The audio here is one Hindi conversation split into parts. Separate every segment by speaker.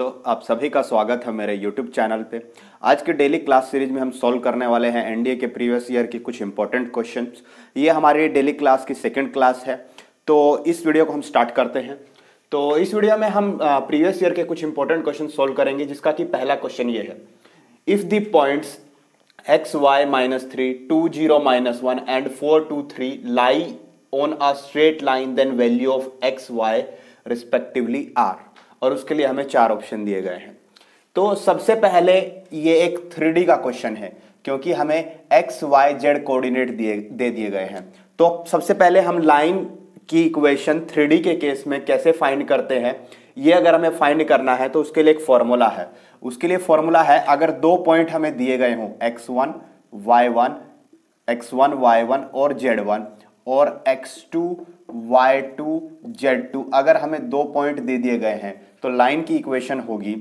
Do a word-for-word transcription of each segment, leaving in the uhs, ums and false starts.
Speaker 1: दोस्तों, आप सभी का स्वागत है मेरे यूट्यूब चैनल पे। आज के डेली क्लास सीरीज में हम सॉल्व करने वाले हैं एनडीए के प्रीवियस ईयर की कुछ इंपॉर्टेंट क्वेश्चंस। ये हमारी डेली क्लास की सेकंड क्लास है, तो इस वीडियो को हम स्टार्ट करते हैं। तो इस वीडियो में हम प्रीवियस ईयर के कुछ इंपॉर्टेंट क्वेश्चन सॉल्व करेंगे, जिसका कि पहला क्वेश्चन ये है, if the points x y minus three two zero minus one and four two three lie on a straight line then value of x y respectively are. और उसके लिए हमें चार ऑप्शन दिए गए हैं। तो सबसे पहले ये एक थ्री डी का क्वेश्चन है, क्योंकि हमें एक्स वाई जेड कोऑर्डिनेट दिए दे दिए गए हैं। तो सबसे पहले हम लाइन की इक्वेशन थ्री डी के केस में कैसे फाइंड करते हैं, ये अगर हमें फाइंड करना है तो उसके लिए एक फॉर्मूला है। उसके लिए फॉर्मूला है, अगर दो पॉइंट हमें दिए गए हों x one y one x one y one और जेड वन और x two y two z two, अगर हमें दो पॉइंट दे दिए गए हैं तो लाइन की इक्वेशन होगी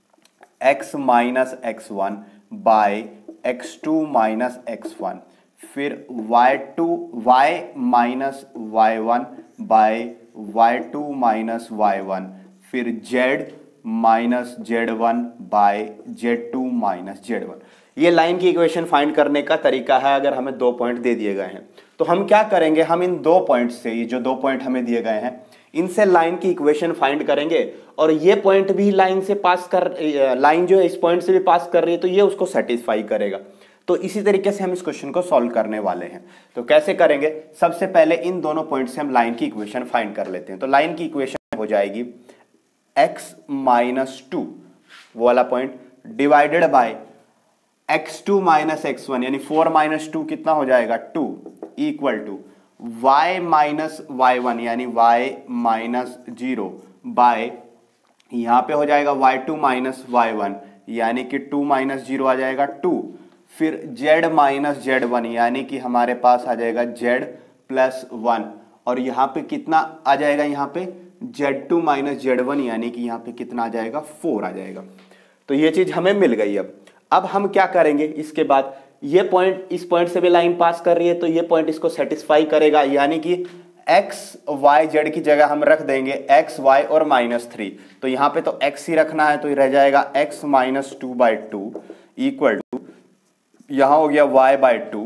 Speaker 1: x minus x one by x two minus x one, फिर y two y minus y one by y two minus y one, फिर z minus z one by z two minus z one. ये लाइन की इक्वेशन फाइंड करने का तरीका है अगर हमें दो पॉइंट दे दिए गए हैं। तो हम क्या करेंगे, हम इन दो पॉइंट से, ये जो दो पॉइंट हमें दिए गए हैं, इनसे लाइन की इक्वेशन फाइंड करेंगे। और ये पॉइंट भी लाइन से पास कर, लाइन जो है इस पॉइंट से भी पास कर रही है, तो ये उसको सेटिस्फाई करेगा। तो इसी तरीके से हम इस क्वेश्चन को सॉल्व करने वाले हैं। तो कैसे करेंगे, सबसे पहले इन दोनों पॉइंट से हम लाइन की इक्वेशन फाइंड कर लेते हैं। तो लाइन की इक्वेशन हो जाएगी एक्स माइनस टू वो वाला point divided by x two minus x one, यानी फोर माइनस टू कितना हो जाएगा two, equal to y minus y one यानी y माइनस जीरो बाय, यहां पे हो जाएगा y two minus y one यानी कि टू माइनस जीरो आ जाएगा टू, फिर z माइनस जेड वन यानी कि हमारे पास आ जाएगा z प्लस वन, और यहां पे कितना आ जाएगा, यहां पे z two minus z one यानी कि यहां पे कितना आ जाएगा, फोर आ जाएगा। तो ये चीज हमें मिल गई। अब अब हम क्या करेंगे, इसके बाद ये पॉइंट इस पॉइंट से भी लाइन पास कर रही है, तो ये पॉइंट इसको सेटिस्फाई करेगा, यानी कि x y z की जगह हम रख देंगे x y और माइनस थ्री। तो यहां पे तो x ही रखना है, तो ये रह जाएगा x minus two by two equal to, यहां हो गया y बाई टू,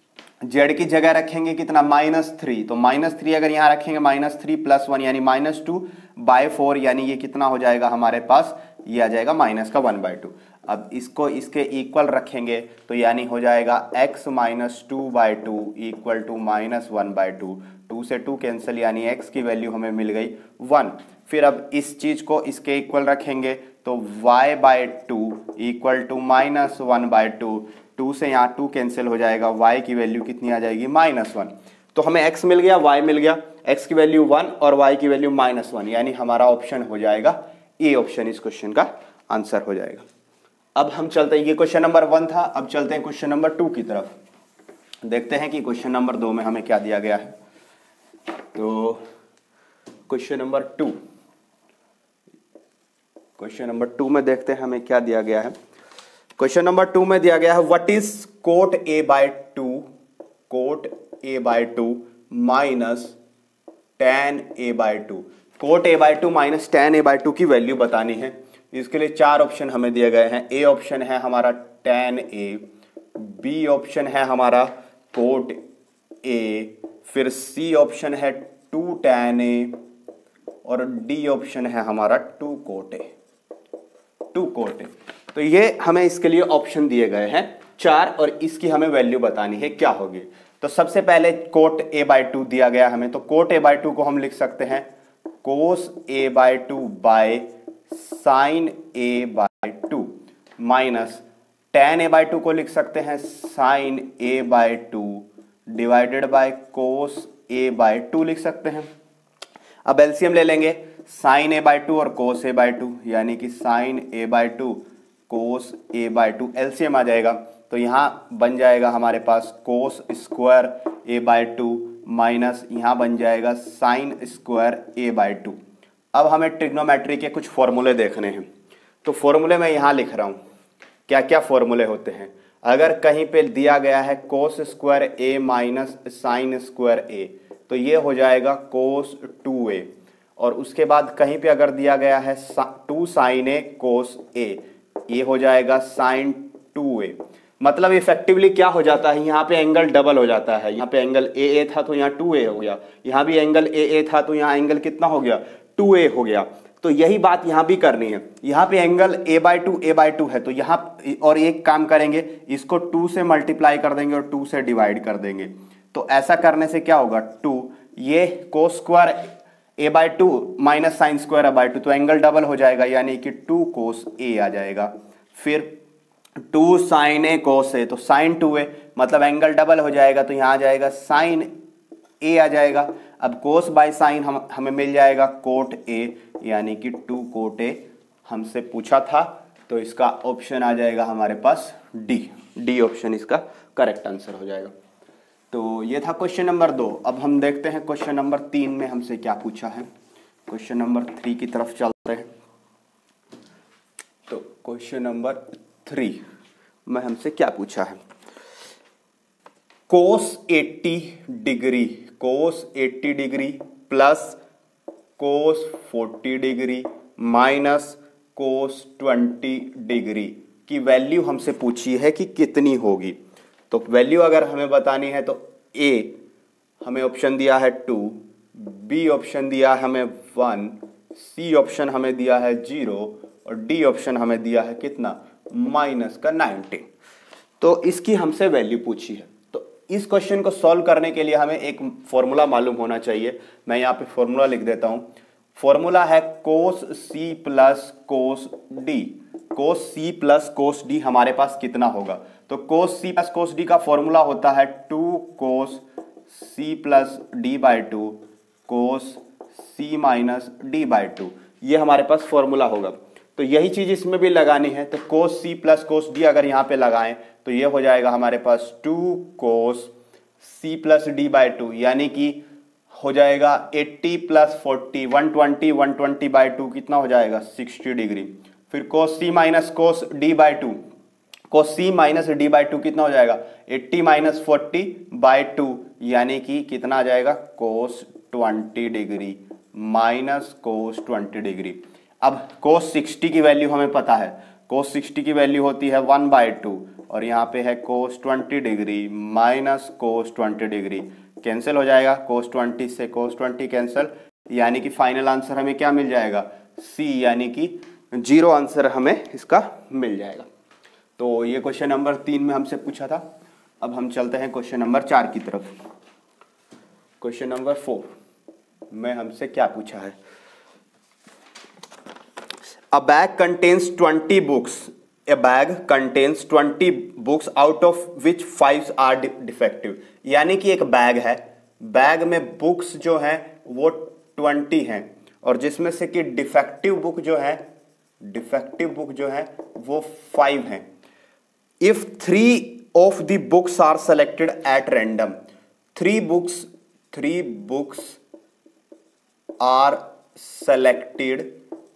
Speaker 1: z की जगह रखेंगे कितना, माइनस थ्री। तो माइनस थ्री अगर यहां रखेंगे माइनस थ्री प्लस वन यानी माइनस टू बाई फोर, यानी ये कितना हो जाएगा हमारे पास, ये आ जाएगा माइनस का वन बाई टू। अब इसको इसके इक्वल रखेंगे तो यानी हो जाएगा x minus two by two equal to minus one by two, two से टू कैंसिल यानी x की वैल्यू हमें मिल गई वन। फिर अब इस चीज को इसके इक्वल रखेंगे तो y by two equal to minus one by two, two से यहाँ टू कैंसिल हो जाएगा, y की वैल्यू कितनी आ जाएगी, माइनस वन। तो हमें x मिल गया, y मिल गया, x की वैल्यू वन और y की वैल्यू माइनस वन, यानी हमारा ऑप्शन हो जाएगा ए ऑप्शन, इस क्वेश्चन का आंसर हो जाएगा। अब हम चलते हैं, ये क्वेश्चन नंबर वन था, अब चलते हैं क्वेश्चन नंबर टू की तरफ। देखते हैं कि क्वेश्चन नंबर दो में हमें क्या दिया गया है। तो question number two question number two में देखते हैं हमें क्या दिया गया है। क्वेश्चन नंबर टू में दिया गया है, what is cot A by two cot A by two minus tan A by two. Cot A by two minus tan A by two की वैल्यू बतानी है। इसके लिए चार ऑप्शन हमें दिए गए हैं। ए ऑप्शन है हमारा टेन ए, बी ऑप्शन है हमारा कोट ए, फिर सी ऑप्शन है टू टेन ए, और डी ऑप्शन है हमारा two cot A two cot A. तो ये हमें इसके लिए ऑप्शन दिए गए हैं चार, और इसकी हमें वैल्यू बतानी है क्या होगी। तो सबसे पहले कोट ए बाय टू दिया गया हमें, तो कोट ए बाय टू को हम लिख सकते हैं cos A by two by sine A by two, minus tan A by two को लिख सकते हैं sine A by two divided by cos A by two लिख सकते हैं। अब एलसीएम ले लेंगे, साइन ए बाय टू और कोस ए बाय टू, यानी कि sine A by two cos A by two, LCM आ जाएगा। तो यहाँ बन जाएगा हमारे पास cos square A by two minus यहाँ बन जाएगा sine square A by two. अब हमें ट्रिग्नोमेट्री के कुछ फॉर्मूले देखने हैं, तो फॉर्मूले मैं यहाँ लिख रहा हूँ, क्या क्या फॉर्मूले होते हैं। अगर कहीं पे दिया गया है cos square A minus sine square A, तो ये हो जाएगा कोस टू ए, और उसके बाद कहीं पे अगर दिया गया है टू साइन ए कोस ए, ये हो जाएगा साइन टू ए। मतलब इफेक्टिवली क्या हो जाता है, यहाँ पे एंगल डबल हो जाता है। यहाँ पे एंगल ए ए था तो यहाँ टू ए हो गया, यहाँ भी एंगल ए ए था तो यहाँ एंगल कितना हो गया, टू ए हो गया। तो यही बात यहाँ भी करनी है। यहाँ पे angle A by two A by two है तो यहाँ और एक काम करेंगे, इसको टू से मल्टीप्लाई कर देंगे और टू से डिवाइड कर देंगे। तो ऐसा करने से क्या होगा, टू ये cos square A by two minus sine square A by two, तो एंगल डबल हो जाएगा यानी कि टू कोस ए आ जाएगा। फिर टू साइन ए कोस ए, तो साइन टू ए मतलब एंगल डबल हो जाएगा तो यहाँ आ जाएगा साइन ए आ जाएगा। अब कोस बाय साइन हम हमें मिल जाएगा कोट ए, यानी कि टू कोट ए हमसे पूछा था, तो इसका ऑप्शन आ जाएगा हमारे पास डी। डी ऑप्शन इसका करेक्ट आंसर हो जाएगा। तो ये था क्वेश्चन नंबर दो। अब हम देखते हैं क्वेश्चन नंबर तीन में हमसे क्या पूछा है। क्वेश्चन नंबर थ्री की तरफ चलते हैं। तो क्वेश्चन नंबर थ्री में हमसे क्या पूछा है, cos eighty degree cos eighty degree plus cos forty degree minus cos twenty degree की वैल्यू हमसे पूछी है कि कितनी होगी। तो वैल्यू अगर हमें बतानी है तो ए हमें ऑप्शन दिया है टू, बी ऑप्शन दिया है हमें वन, सी ऑप्शन हमें दिया है जीरो और डी ऑप्शन हमें दिया है कितना, माइनस का नाइनटीन। तो इसकी हमसे वैल्यू पूछी है। तो इस क्वेश्चन को सॉल्व करने के लिए हमें एक फॉर्मूला मालूम होना चाहिए। मैं यहाँ पे फॉर्मूला लिख देता हूँ। फॉर्मूला है cos C plus cos D. Cos C plus cos D हमारे पास कितना होगा, तो cos C plus cos D का फॉर्मूला होता है two cos C plus D by two cos C minus D by two, ये हमारे पास फॉर्मूला होगा। तो यही चीज इसमें भी लगानी है। तो cos C plus cos D अगर यहाँ पे लगाएं तो ये हो जाएगा हमारे पास two cos C plus D by two, यानी कि हो जाएगा eighty plus forty, one twenty, one twenty by two कितना हो जाएगा, सिक्सटी डिग्री। फिर cos C minus cos D by two, cos C minus D by two कितना हो जाएगा, eighty minus forty by two, यानी कि कितना आ जाएगा, cos twenty degree minus cos twenty degree. अब कोस सिक्सटी की वैल्यू हमें पता है, कोस सिक्सटी की वैल्यू होती है वन बाई टू और यहाँ पे है cos twenty degree minus cos twenty degree, cancel हो जाएगा, कोस ट्वेंटी से कोस ट्वेंटी कैंसिल, यानी कि फाइनल आंसर हमें क्या मिल जाएगा, सी, यानी कि जीरो आंसर हमें इसका मिल जाएगा। तो ये क्वेश्चन नंबर तीन में हमसे पूछा था। अब हम चलते हैं क्वेश्चन नंबर चार की तरफ। क्वेश्चन नंबर फोर में हमसे क्या पूछा है, A bag contains twenty books. A bag contains twenty books out of which five are defective. यानी कि एक बैग है, बैग में बुक्स जो हैं वो ट्वेंटी हैं और जिसमें से कि डिफेक्टिव बुक जो है डिफेक्टिव बुक जो है वो फाइव हैं। If three of the books are selected at random, three books three books are selected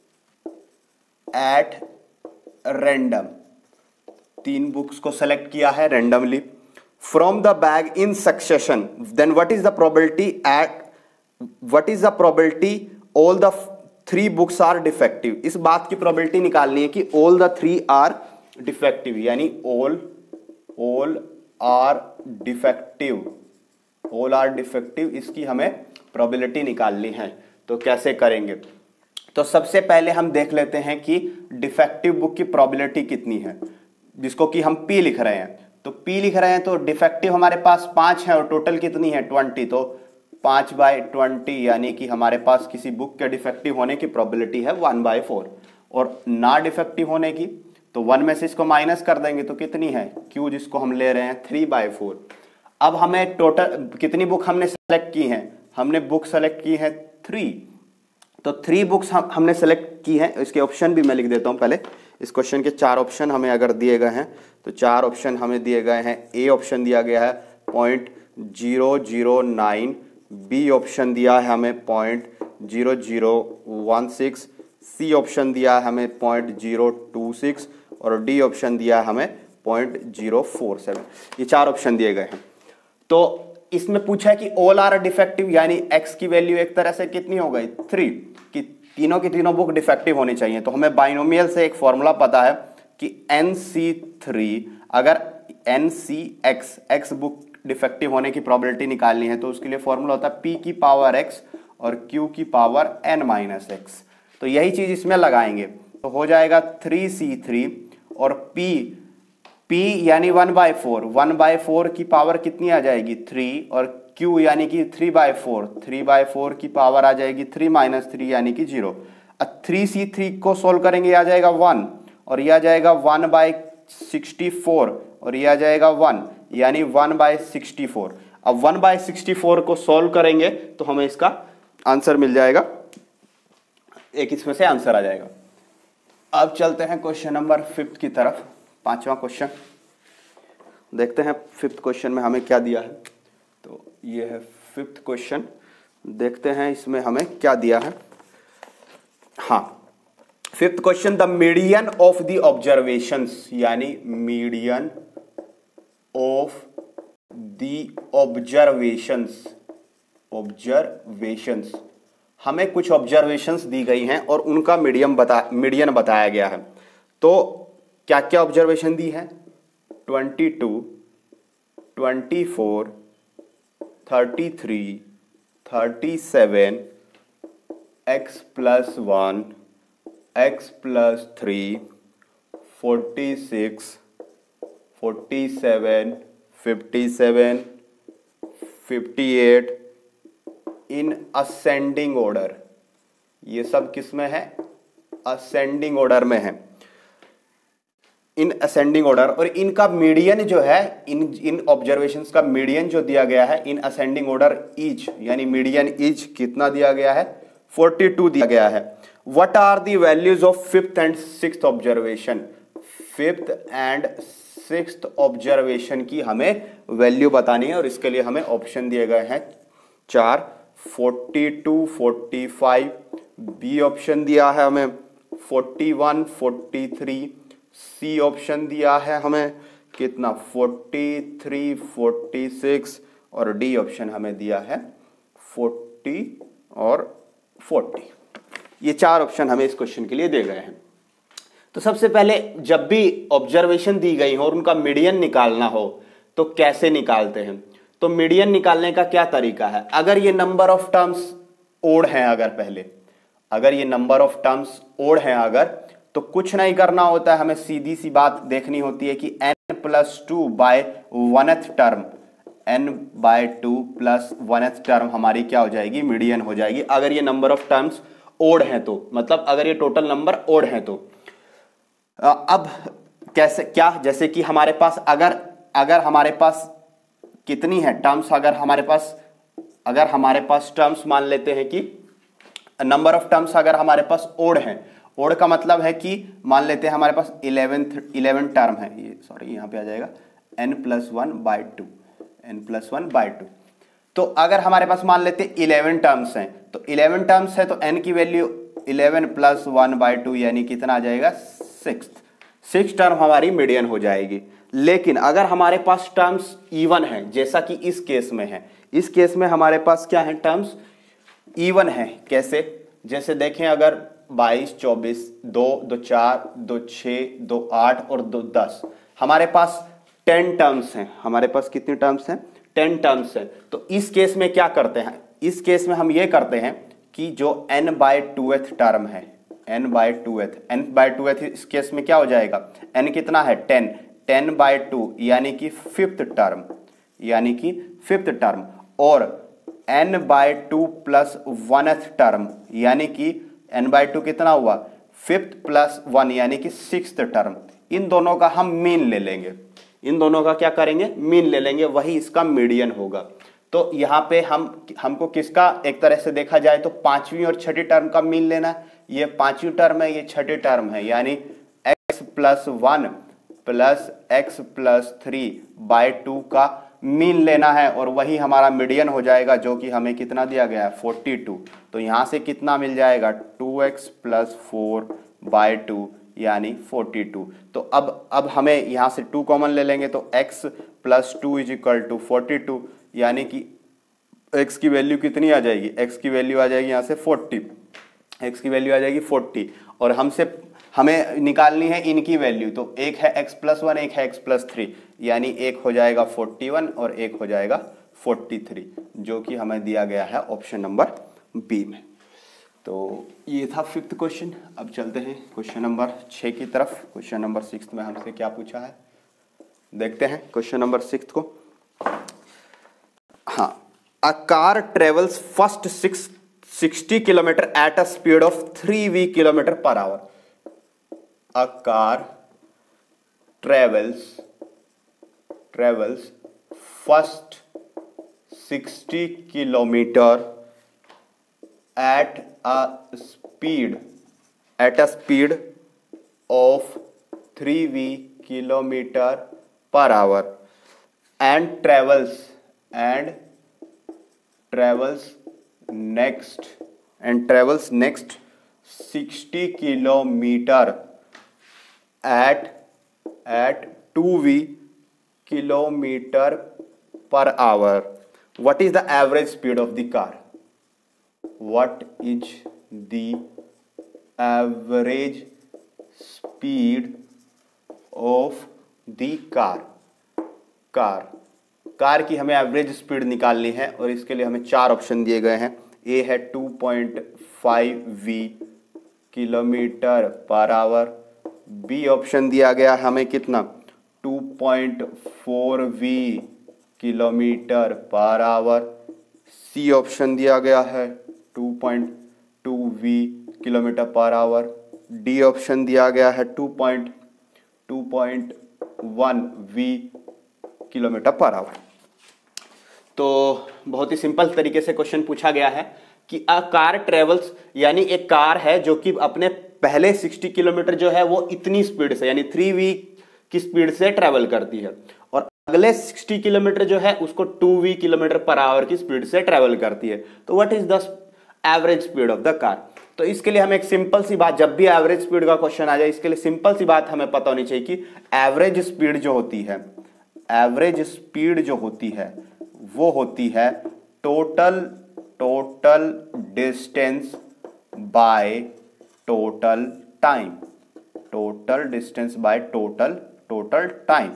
Speaker 1: at random, तीन बुक्स को सेलेक्ट किया है randomly from the bag in succession, then what is the probability at what is the probability all the three books are defective. इस बात की प्रोबेबिलिटी निकालनी है कि all the three are defective, यानी all all are defective all are defective इसकी हमें प्रोबेबिलिटी निकालनी है। तो कैसे करेंगे, तो सबसे पहले हम देख लेते हैं कि डिफेक्टिव बुक की प्रोबेबिलिटी कितनी है, जिसको कि हम P लिख रहे हैं। तो P लिख रहे हैं तो डिफेक्टिव हमारे पास पांच है और टोटल कितनी है, ट्वेंटी, तो पांच बाय ट्वेंटी, यानी कि हमारे पास किसी बुक के डिफेक्टिव होने की प्रोबेबिलिटी है वन बाय फोर और ना डिफेक्टिव होने की, तो वन में से इसको माइनस कर देंगे तो कितनी है, Q जिसको हम ले रहे हैं थ्री बाय फोर। अब हमें टोटल कितनी बुक हमने सेलेक्ट की है, हमने बुक सेलेक्ट की है थ्री, तो थ्री बुक्स हम हमने सेलेक्ट की हैं। इसके ऑप्शन भी मैं लिख देता हूं पहले। इस क्वेश्चन के चार ऑप्शन हमें अगर दिए गए हैं तो चार ऑप्शन हमें दिए गए हैं। ए ऑप्शन दिया गया है point zero zero nine, B option दिया है हमें point zero zero one six, C option दिया है हमें पॉइंट जीरो टू सिक्स और डी ऑप्शन दिया है हमें पॉइंट जीरो फोर सेवन। ये चार ऑप्शन दिए गए हैं। तो इसमें पूछा है कि ऑल आर डिफेक्टिव, यानी x की वैल्यू एक तरह से कितनी हो गई थ्री, कि तीनों की तीनों बुक डिफेक्टिव होनी चाहिए। तो हमें बाइनोमियल से एक फॉर्मूला पता है कि एन सी थ्री, अगर N C X X book defective होने की प्रोबेबिलिटी निकालनी है तो उसके लिए फॉर्मूला होता है p की पावर x और q की पावर n माइनस एक्स। तो यही चीज इसमें लगाएंगे तो हो जाएगा थ्री सी थ्री और p p यानी one by four, one by four की पावर कितनी आ जाएगी थ्री, और q यानी कि three by four, three by four की पावर आ जाएगी थ्री माइनस थ्री यानी कि जीरो। अब थ्री सी थ्री को सोल्व करेंगे आ जाएगा वन, और यह आ जाएगा वन बाय सिक्सटी फोर, और यह आ जाएगा वन, यानी वन बाय सिक्सटी फोर। अब वन बाय सिक्सटी फोर को सोल्व करेंगे तो हमें इसका आंसर मिल जाएगा, एक इसमें से आंसर आ जाएगा। अब चलते हैं क्वेश्चन नंबर फिफ्थ की तरफ, पांचवा क्वेश्चन देखते हैं फिफ्थ क्वेश्चन में हमें क्या दिया है। तो ये है फिफ्थ क्वेश्चन, देखते हैं इसमें हमें क्या दिया है। हाँ, fifth question, the median of the observations, यानी median of the observations, observations हमें कुछ ऑब्जर्वेशंस दी गई हैं और उनका मीडियम बता मीडियन बताया गया है। तो क्या क्या ऑब्जर्वेशन दी है, twenty two, twenty four, thirty three, thirty seven, X plus one, X plus three, forty six, forty seven, fifty seven, fifty eight in ascending order. ये सब किस में है, असेंडिंग ऑर्डर में है, इन असेंडिंग ऑर्डर। और इनका मीडियन जो है, इन इन ऑब्जर्वेशंस का मीडियन जो दिया गया है इन असेंडिंग ऑर्डर इज, यानी मीडियन इज कितना दिया गया है, फोर्टी टू दिया गया है। What are the values of fifth and sixth observation, fifth and sixth observation की हमें वैल्यू बतानी है और इसके लिए हमें ऑप्शन दिए गए हैं चार, forty two, forty five, B option दिया है हमें forty one, forty three, C option दिया है हमें कितना फोर्टी थ्री, फोर्टी सिक्स, और डी ऑप्शन हमें दिया है फोर्टी और फोर्टी। ये चार ऑप्शन हमें इस क्वेश्चन के लिए दिए गए हैं। तो सबसे पहले जब भी ऑब्जर्वेशन दी गई हो और उनका मीडियन निकालना हो तो कैसे निकालते हैं। तो मीडियन निकालने का क्या तरीका है, अगर ये नंबर ऑफ टर्म्स ओड हैं, अगर पहले अगर ये नंबर ऑफ टर्म्स ओड हैं अगर, तो कुछ नहीं करना होता है, हमें सीधी सी बात देखनी होती है कि n plus two by oneth term, n by two plus oneth term हमारी क्या हो जाएगी, मीडियन हो जाएगी, अगर ये नंबर ऑफ टर्म्स ओड हैं तो, मतलब अगर ये टोटल नंबर ओड हैं तो। अब कैसे, क्या, जैसे कि हमारे पास अगर अगर हमारे पास कितनी है टर्म्स, अगर हमारे पास अगर हमारे पास टर्म्स मान लेते हैं कि नंबर ऑफ टर्म्स अगर हमारे पास ओड हैं, ओड का मतलब है कि मान लेते हैं हमारे पास इलेवेंथ इलेवन टर्म है, ये सॉरी यहाँ पे आ जाएगा n plus one by two, N plus one by two. तो अगर हमारे पास मान लेते हैं इलेवन टर्म्स हैं, तो इलेवन टर्म्स है तो n की value eleven plus one by two यानी कितना आ जाएगा, सिक्स सिक्स टर्म हमारी मीडियन हो जाएगी। लेकिन अगर हमारे पास टर्म्स इवन है, जैसा कि इस केस में है, इस केस में हमारे पास क्या है, टर्म्स इवन है। कैसे, जैसे देखें अगर बाईस, चौबीस, दो, दो चार, दो छः, दो आठ और दो दस, हमारे पास टेन टर्म्स हैं, हमारे पास कितनी टर्म्स हैं, टेन टर्म्स हैं। तो इस केस में क्या करते हैं, इस केस में हम ये करते हैं कि जो n बाय टूएथ टर्म है, n by twoth, n by twoth इस केस में क्या हो जाएगा, n कितना है, टेन, टेन बाय टू यानी कि फिफ्थ टर्म, यानी कि फिफ्थ टर्म, और n by two plus oneth term यानी कि n बाय टू कितना हुआ, फिफ्थ प्लस वन यानी कि सिक्स्थ टर्म। इन दोनों का हम मीन ले लेंगे, इन दोनों का क्या करेंगे, मीन ले लेंगे, वही इसका मीडियन होगा। तो यहाँ पे हम हमको किसका एक तरह से देखा जाए तो पांचवी और छठी टर्म का मीन लेना है। ये पांचवी टर्म है, ये छठी टर्म है, यानी x plus one plus X plus three by two का मीन लेना है और वही हमारा मीडियन हो जाएगा, जो कि हमें कितना दिया गया है, फोर्टी टू। तो यहाँ से कितना मिल जाएगा, two X plus four by two यानी फोर्टी टू। तो अब अब हमें यहाँ से टू कॉमन ले लेंगे तो x plus two is equal to forty two, यानी कि x की वैल्यू कितनी आ जाएगी, x की वैल्यू आ जाएगी यहाँ से फोर्टी, x की वैल्यू आ जाएगी फोर्टी, और हमसे हमें निकालनी है इनकी वैल्यू, तो एक है x प्लस वन, एक है x प्लस थ्री, यानी एक हो जाएगा फोर्टी वन और एक हो जाएगा फोर्टी थ्री, जो कि हमें दिया गया है ऑप्शन नंबर बी में। तो ये था फिफ्थ क्वेश्चन। अब चलते हैं क्वेश्चन नंबर छः की तरफ। क्वेश्चन नंबर सिक्स में हमसे क्या पूछा है, देखते हैं क्वेश्चन नंबर सिक्स को। हाँ, a car travels first six sixty kilometre at a speed of three V kilometre per hour. A car travels travels first sixty kilometre at a speed at a speed of three v kilometer per hour and travels and travels next and travels next sixty kilometer at at two v kilometer per hour. What is the average speed of the car? What is the average speed of the car? Car car की हमें एवरेज स्पीड निकालनी है और इसके लिए हमें चार ऑप्शन दिए गए हैं। ए है two point five V kilometre per hour, B option दिया गया हमें कितना two point four V kilometre per hour, C option दिया गया है two point two V kilometre per hour, D option दिया गया है two point two point one V kilometre per hour. तो बहुत ही सिंपल तरीके से क्वेश्चन पूछा गया है कि अ कार ट्रेवल्स, यानी एक कार है जो कि अपने पहले सिक्सटी किलोमीटर जो है वो इतनी स्पीड से यानी थ्री वी की स्पीड से ट्रेवल करती है, और अगले सिक्सटी किलोमीटर जो है उसको two V kilometre per hour की स्पीड से ट्रेवल करती है। तो what is the average speed of the car? तो इसके लिए हमें एक सिंपल सी बात, जब भी एवरेज स्पीड का क्वेश्चन आ जाए इसके लिए सिंपल सी बात हमें पता होनी चाहिए कि एवरेज स्पीड जो होती है एवरेज स्पीड जो होती है वो होती है total total distance by total time, total distance by total total time.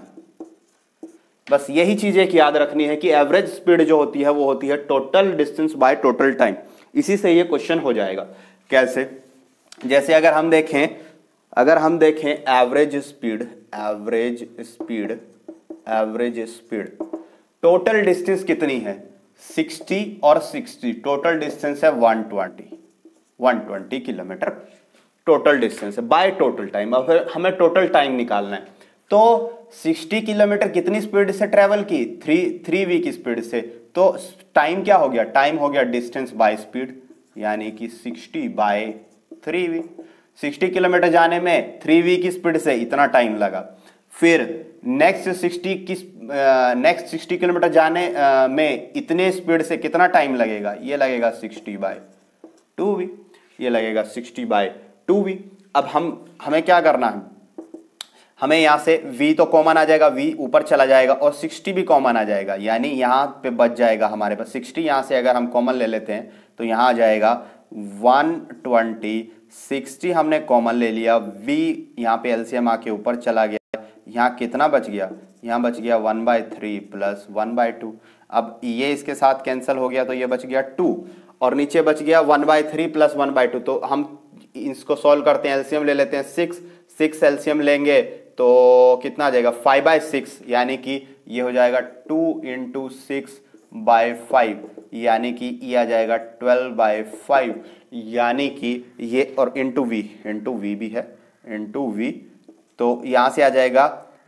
Speaker 1: बस यही चीज एक याद रखनी है कि एवरेज स्पीड जो होती है वो होती है total distance by total time. इसी से ये क्वेश्चन हो जाएगा। कैसे? जैसे अगर हम देखें अगर हम देखें average speed average speed average speed total distance कितनी है सिक्सटी और सिक्सटी, टोटल डिस्टेंस है one twenty one twenty kilometre total distance है बाय टोटल टाइम। अब फिर हमें टोटल टाइम निकालना है, तो सिक्सटी किलोमीटर कितनी स्पीड से ट्रेवल की, थ्री थ्री वी की स्पीड से, तो टाइम क्या हो गया, टाइम हो गया डिस्टेंस बाय स्पीड, यानी कि sixty by three V. Sixty kilometre जाने में थ्री वी की स्पीड से इतना टाइम लगा, फिर नेक्स्ट सिक्सटी की नेक्स्ट सिक्सटी किलोमीटर जाने uh, में इतने स्पीड से कितना टाइम लगेगा, ये लगेगा सिक्सटी बाय टू वी, ये लगेगा सिक्सटी बाय टू वी। अब हम हमें क्या करना है, हमें यहाँ से v तो कॉमन आ जाएगा, v ऊपर चला जाएगा और सिक्सटी भी कॉमन आ जाएगा, यानी यहाँ पे बच जाएगा हमारे पास सिक्सटी। यहाँ से अगर हम कॉमन ले लेते हैं तो यहाँ आ जाएगा वन ट्वेंटी, सिक्सटी हमने कॉमन ले लिया, v यहाँ पे एलसीएम आके ऊपर चला गया, यहाँ कितना बच गया, यहाँ बच गया one by three plus one by two. अब ये इसके साथ कैंसिल हो गया तो ये बच गया टू, और नीचे बच गया one by three plus one by two. तो हम इसको सॉल्व करते हैं, एलसीएम ले लेते हैं, सिक्स सिक्स एलसीएम लेंगे तो कितना आ जाएगा फाइव बाय सिक्स, यानी कि ये हो जाएगा two into six by five, यानी कि ये आ जाएगा ट्वेल्व बाय फाइव, यानी कि ये, और इंटू वी इंटू वी भी है इंटू वी, तो यहाँ से आ जाएगा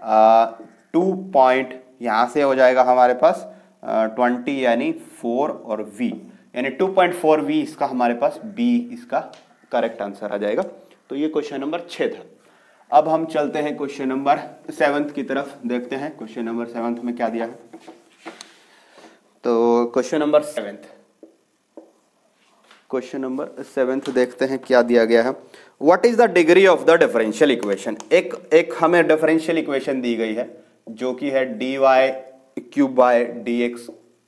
Speaker 1: टू पॉइंट, यहाँ से हो जाएगा हमारे पास ट्वेंटी यानी फोर और v यानी टू पॉइंट फोर वी इसका हमारे पास b इसका करेक्ट आंसर आ जाएगा। तो ये क्वेश्चन नंबर छः था। अब हम चलते हैं क्वेश्चन नंबर सेवंथ की तरफ, देखते हैं क्वेश्चन नंबर सेवंथ में क्या दिया है। तो question number seventh question number seventh देखते हैं क्या दिया गया है। What is the degree of the differential equation? एक एक हमें डिफरेंशियल इक्वेशन दी गई है जो कि है D Y cube by D X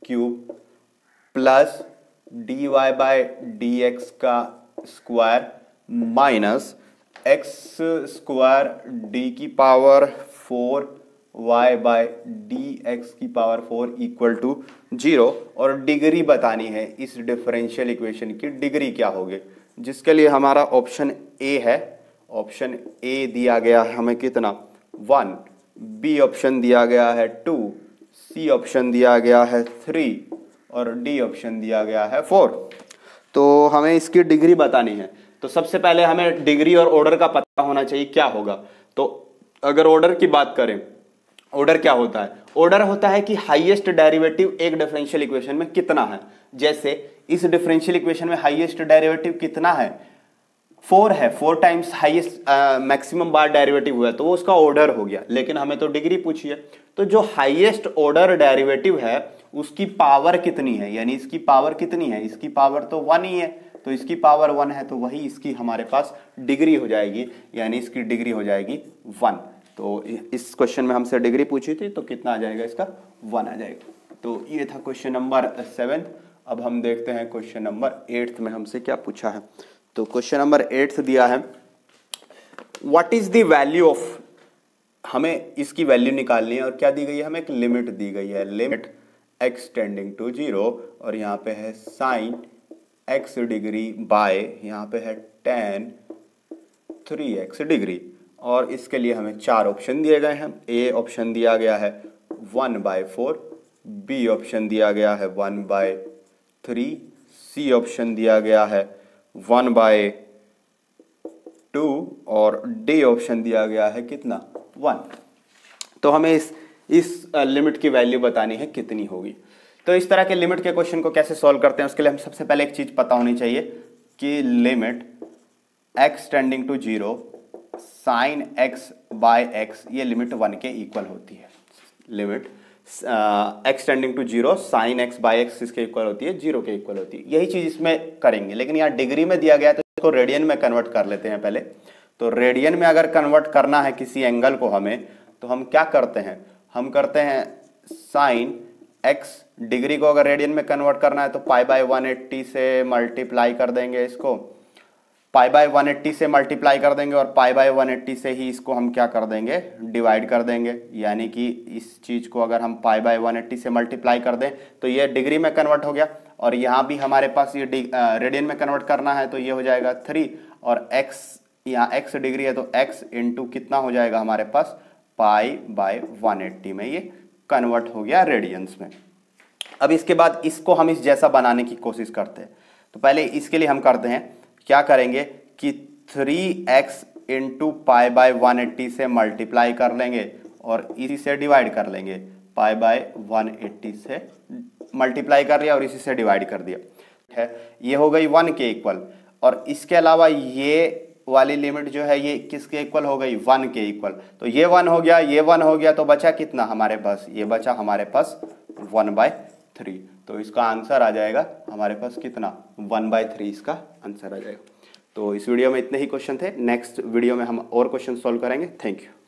Speaker 1: cube plus D Y by D X का square minus X square D की power four Y by D X की power four equal to zero, और डिग्री बतानी है इस डिफरेंशियल इक्वेशन की डिग्री क्या होगी, जिसके लिए हमारा ऑप्शन ए है। ऑप्शन ए दिया गया है हमें कितना, वन, बी ऑप्शन दिया गया है टू, सी ऑप्शन दिया गया है थ्री और डी ऑप्शन दिया गया है फोर। तो हमें इसकी डिग्री बतानी है। तो सबसे पहले हमें डिग्री और ऑर्डर का पता होना चाहिए क्या होगा। तो अगर ऑर्डर की बात करें, ऑर्डर क्या होता है, ऑर्डर होता है कि हाईएस्ट डेरिवेटिव एक डिफरेंशियल इक्वेशन में कितना है। जैसे इस डिफरेंशियल इक्वेशन में हाईएस्ट डेरिवेटिव कितना है, फोर है, फोर टाइम्स हाईएस्ट मैक्सिमम बार डेरिवेटिव हुआ, तो वो उसका ऑर्डर हो गया। लेकिन हमें तो डिग्री पूछी है, तो जो हाईएस्ट ऑर्डर डेरिवेटिव है उसकी पावर कितनी है, यानी इसकी पावर कितनी है, इसकी पावर तो वन ही है, तो इसकी पावर वन है, तो वही इसकी हमारे पास डिग्री हो जाएगी, यानी इसकी डिग्री हो जाएगी वन। तो इस क्वेश्चन में हमसे डिग्री पूछी थी, तो कितना आ जाएगा इसका, वन आ जाएगा। तो ये था क्वेश्चन नंबर सेवेंथ। अब हम देखते हैं क्वेश्चन नंबर एट्थ में हमसे क्या पूछा है। तो क्वेश्चन नंबर एट्थ दिया है, what is the value of, हमें इसकी वैल्यू निकालनी है और क्या दी गई है, हमें एक लिमिट दी गई है, limit X tending to zero, और यहाँ पे है साइन एक्स डिग्री बाय, यहाँ पे है टेन थ्री एक्स डिग्री, और इसके लिए हमें चार ऑप्शन दिए गए हैं। ए ऑप्शन दिया गया है one by four, B option दिया गया है one by three, C option दिया गया है वन बाय टू और डी ऑप्शन दिया गया है कितना, वन। तो हमें इस इस लिमिट की वैल्यू बतानी है कितनी होगी। तो इस तरह के लिमिट के क्वेश्चन को कैसे सॉल्व करते हैं, उसके लिए हम सबसे पहले एक चीज पता होनी चाहिए कि limit X tending to zero sine X by X, ये लिमिट वन के इक्वल होती है। Limit X tending to zero sine X by X इसके इक्वल होती है, जीरो के इक्वल होती है। यही चीज इसमें करेंगे, लेकिन यहाँ डिग्री में दिया गया है तो इसको रेडियन में कन्वर्ट कर लेते हैं पहले। तो रेडियन में अगर कन्वर्ट करना है किसी एंगल को हमें, तो हम क्या करते हैं, हम करते हैं साइन एक्स, डिग्री को अगर रेडियन में कन्वर्ट करना है तो पाई बाय वन एट्टी से मल्टीप्लाई कर देंगे, इसको पाई बाय वन एट्टी से मल्टीप्लाई कर देंगे, और पाई बाय वन एट्टी से ही इसको हम क्या कर देंगे, डिवाइड कर देंगे। यानी कि इस चीज को अगर हम पाई बाय वन एट्टी से मल्टीप्लाई कर दें तो ये डिग्री में कन्वर्ट हो गया, और यहाँ भी हमारे पास ये रेडियन में कन्वर्ट करना है तो ये हो जाएगा थ्री, और एक्स यहाँ एक्स डिग्री है तो एक्स इंटू कितना हो जाएगा हमारे पास, पाई बाय वन एट्टी में ये कन्वर्ट हो गया रेडियंस में। अब इसके बाद इसको हम इस जैसा बनाने की कोशिश करते हैं। तो पहले इसके लिए हम करते हैं, क्या करेंगे कि three x into pi by one eighty से मल्टीप्लाई कर लेंगे और इसी से डिवाइड कर लेंगे। पाई बाय वन एट्टी से मल्टीप्लाई कर लिया और इसी से डिवाइड कर दिया है, ये हो गई वन के इक्वल। और इसके अलावा ये वाली लिमिट जो है ये किसके इक्वल हो गई, वन के इक्वल। तो ये वन हो गया, ये वन हो गया, तो बचा कितना हमारे पास, ये बचा हमारे पास वन बाय थ्री। तो इसका आंसर आ जाएगा हमारे पास कितना, वन बाय थ्री इसका आंसर आ जाएगा। तो इस वीडियो में इतने ही क्वेश्चन थे। नेक्स्ट वीडियो में हम और क्वेश्चन सॉल्व करेंगे। Thank you.